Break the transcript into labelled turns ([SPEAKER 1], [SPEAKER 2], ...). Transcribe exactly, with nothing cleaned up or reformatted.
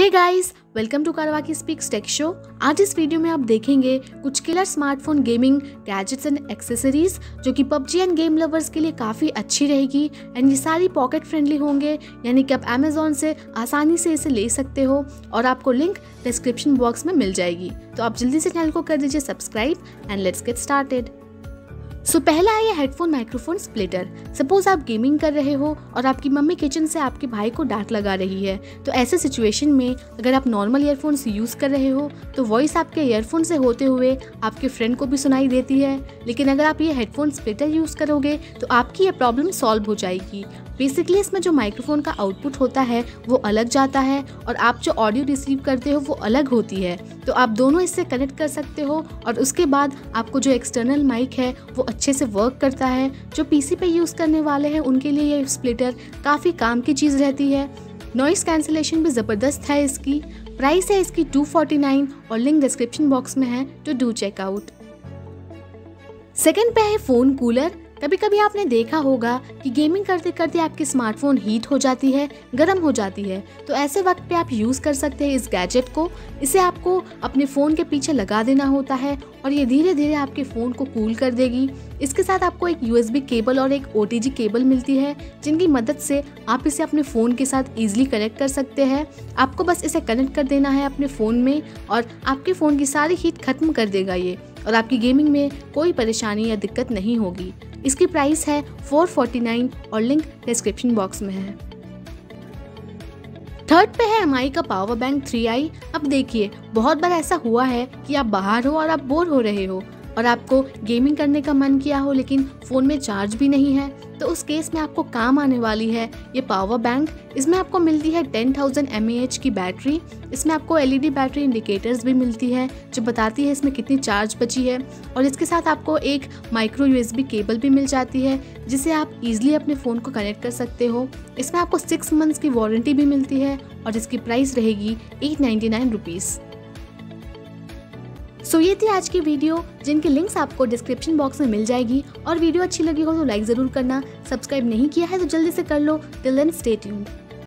[SPEAKER 1] Hey guys, welcome to कारवाकी speaks tech show. आज इस वीडियो में आप देखेंगे कुछ killer smartphone gaming gadgets and accessories जो कि पबजी एंड गेम लवर्स के लिए काफ़ी अच्छी रहेगी एंड ये सारी पॉकेट फ्रेंडली होंगे, यानी कि आप अमेजोन से आसानी से इसे ले सकते हो और आपको लिंक डिस्क्रिप्शन बॉक्स में मिल जाएगी। तो आप जल्दी से चैनल को कर दीजिए subscribe and let's get started. So so, पहला है ये हेडफोन माइक्रोफोन स्प्लिटर। सपोज आप गेमिंग कर रहे हो और आपकी मम्मी किचन से आपके भाई को डांट लगा रही है, तो ऐसे सिचुएशन में अगर आप नॉर्मल ईयरफोन्स यूज़ कर रहे हो तो वॉइस आपके ईयरफोन से होते हुए आपके फ्रेंड को भी सुनाई देती है। लेकिन अगर आप ये हेडफोन स्प्लिटर यूज़ करोगे तो आपकी ये प्रॉब्लम सॉल्व हो जाएगी। बेसिकली इसमें जो माइक्रोफोन का आउटपुट होता है वो अलग जाता है और आप जो ऑडियो रिसीव करते हो वो अलग होती है, तो आप दोनों इससे कनेक्ट कर सकते हो और उसके बाद आपको जो एक्सटर्नल माइक है वो अच्छे से वर्क करता है। जो पीसी पे यूज़ करने वाले हैं उनके लिए ये स्प्लिटर काफ़ी काम की चीज़ रहती है। नॉइस कैंसिलेशन भी ज़बरदस्त है इसकी। प्राइस है इसकी टू फोर्टी नाइन और लिंक डिस्क्रिप्शन बॉक्स में है, तो डू चेकआउट। सेकेंड पे है फ़ोन कूलर। कभी कभी आपने देखा होगा कि गेमिंग करते करते आपकी स्मार्टफोन हीट हो जाती है, गर्म हो जाती है, तो ऐसे वक्त पे आप यूज़ कर सकते हैं इस गैजेट को। इसे आपको अपने फ़ोन के पीछे लगा देना होता है और ये धीरे धीरे आपके फ़ोन को कूल कर देगी। इसके साथ आपको एक यूएसबी केबल और एक ओटीजी केबल मिलती है, जिनकी मदद से आप इसे अपने फ़ोन के साथ ईजिली कनेक्ट कर सकते हैं। आपको बस इसे कनेक्ट कर देना है अपने फ़ोन में और आपके फ़ोन की सारी हीट खत्म कर देगा ये, और आपकी गेमिंग में कोई परेशानी या दिक्कत नहीं होगी। इसकी प्राइस है फोर फोर्टी नाइन और लिंक डिस्क्रिप्शन बॉक्स में है। थर्ड पे है एम आई का पावर बैंक थ्री आई। अब देखिए, बहुत बार ऐसा हुआ है कि आप बाहर हो और आप बोर हो रहे हो और आपको गेमिंग करने का मन किया हो लेकिन फ़ोन में चार्ज भी नहीं है, तो उस केस में आपको काम आने वाली है ये पावर बैंक। इसमें आपको मिलती है ten thousand M A H की बैटरी। इसमें आपको L E D battery indicators भी मिलती है जो बताती है इसमें कितनी चार्ज बची है, और इसके साथ आपको एक micro U S B cable भी मिल जाती है जिसे आप ईजिली अपने फ़ोन को कनेक्ट कर सकते हो। इसमें आपको सिक्स मंथ्स की वारंटी भी मिलती है और इसकी प्राइस रहेगी at ninety nine rupees. So so, ये थी आज की वीडियो, जिनके लिंक्स आपको डिस्क्रिप्शन बॉक्स में मिल जाएगी। और वीडियो अच्छी लगी हो तो लाइक ज़रूर करना, सब्सक्राइब नहीं किया है तो जल्दी से कर लो। Till then stay tuned.